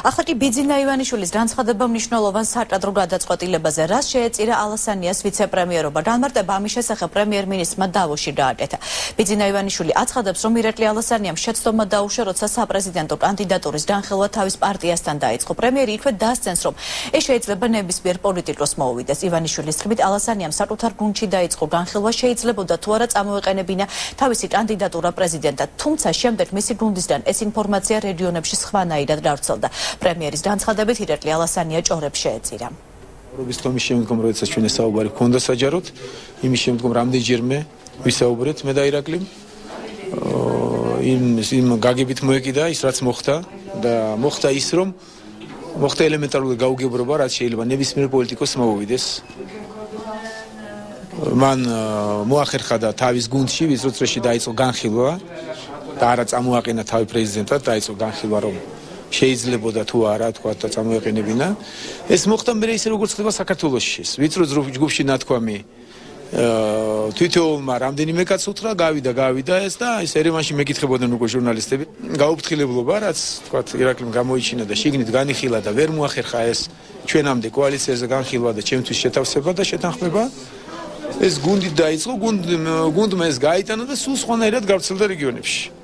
ახლა კი ბიძინა ივანიშვილის განცხადება მნიშვნელოვან საჭადრო გადაწყვეტილებაზე, რაც შეეწირა ალასანიას ვიცე-პრემიერობა. განმარტება ამის შესახებ პრემიერ-მინისტრმა დავოში გააკეთა. ბიძინა ივანიშვილი აცხადებს, რომ ირაკლი ალასანიამ შეცდომა დაუშვა, როცა საპრეზიდენტო კანდიდატურის განხილვა თავის პარტიასთან დაიწყო. პრემიერი იქვე დასცენს, რომ ეს შეიძლება ნებისმიერ პოლიტიკოს მოუვიდეს. ივანიშვილის თქმით, ალასანიამ საკუთარ გუნდში დაიწყო განხილვა, შეიძლებოდა თუ არა წამოეყენებინა თავისი კანდიდატურა პრეზიდენტად, თუმცა შემდეგ მისი გუნდისგან ეს ინფორმაცია რეგიონებში სხვანაირად გავრცელდა. პრემიერის განცხადებით ირაკლი ალასანია ჭორებს შეეწირა. რობის თომის შემდგომ, როდესაც ჩვენ საუბარი ქონდა საჯაროდ, იმის შემდგომ რამდენჯერმე ვისაუბრეთ მე და ირაკლიმ. იმ გაგებით მოეკიდა ის რაც მოხდა და მოხდა ის რომ მოხდა ელემენტარული გაუგებრობა, რაც შეიძლება ნებისმიერ პოლიტიკოს მოუვიდეს. მან მოახერხა და თავის გუნდში ვიწრო წრეში დაიწყო განხილვა და არა წამოაყენა თავი პრეზიდენტად, დაიწყო განხილვა რომ შეიძლებოდა თუ არა თქვა და წამოეყენებინა. ეს მოხდა მე ისე როგორც ხდება საქართველოში. ვიწრო ჯგუფში ნათქვამი თვითონმა რამდენიმე კაც უთხრა, გავიდა ეს და ეს ერევანში მეკითხებოდნენ უკვე ჟურნალისტები. გაუფრთხილებლობა, რაც თქვა ირაკლიმ გამოიჩინა და შიგნით განიხილა და ვერ მოახერხა ეს ჩვენამდე კოალიციაზე განხილვა და ჩემთვის შეთავსება და შეთანხმება. ეს გუნდი დაიწყო, გუნდმა ეს გაიტანა და სულ სხვანაირად გავრცელდა რეგიონებში.